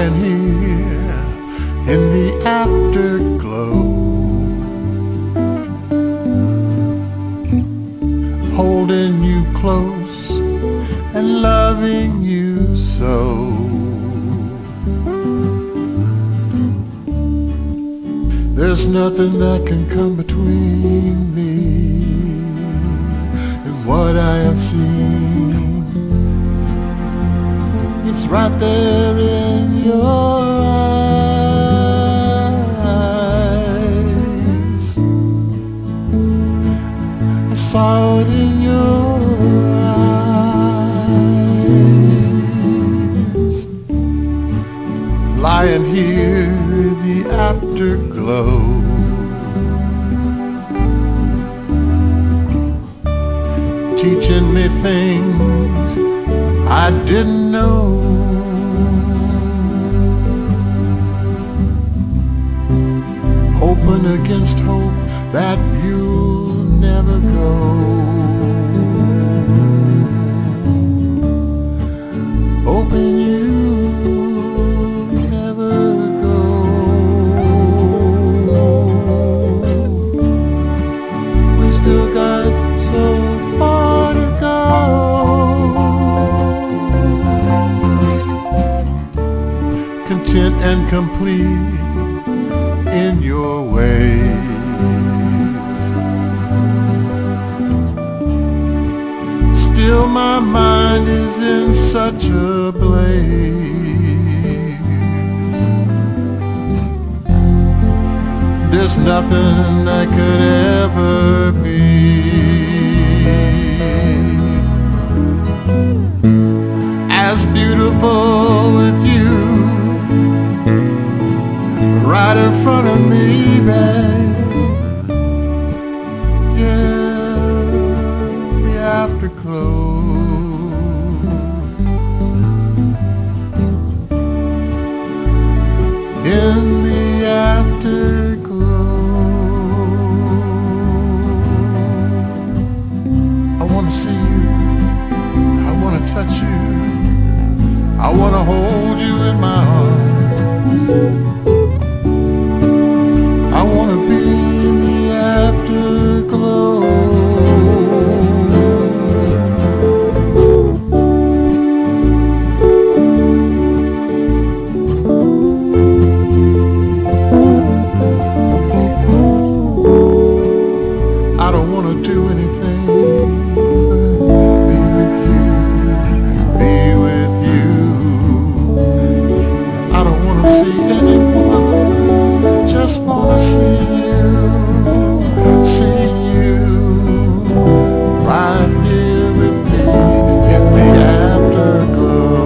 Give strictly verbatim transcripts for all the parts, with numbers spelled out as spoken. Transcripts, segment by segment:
lying here in the afterglow, holding you close and loving you so. There's nothing that can come between me and what I have seen. It's right there in your eyes. I saw it in your eyes. Lying here in the afterglow, teaching me things I didn't know. Hoping against hope that you'll never go. Hoping you'll never go. We still got so far to go. Content and complete in your ways. Still my mind is in such a blaze. There's nothing that could ever be as beautiful with you right in front of me, babe. Yeah, the afterglow. In the afterglow, I want to see you, I want to touch you, I want to hold you in my arms. I want to be in the afterglow. I don't want to do anything but be with you, be with you. I don't want to see anyone, just wanna see you, see you right here with me in the afterglow.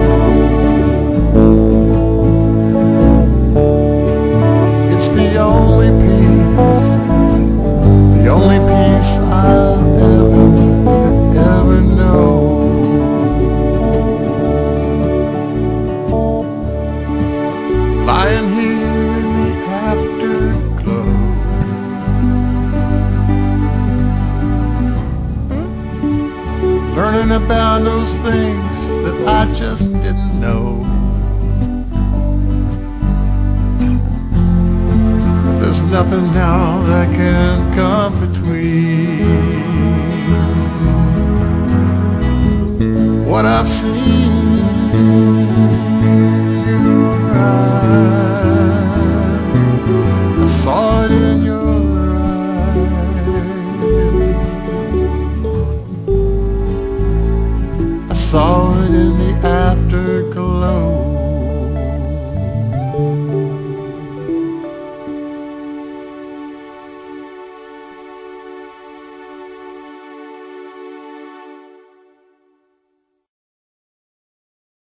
It's the only peace, the only peace I'll ever, ever know. Lying here in the afterglow, learning about those things that I just didn't know. There's nothing now that can come between what I've seen in your eyes. I saw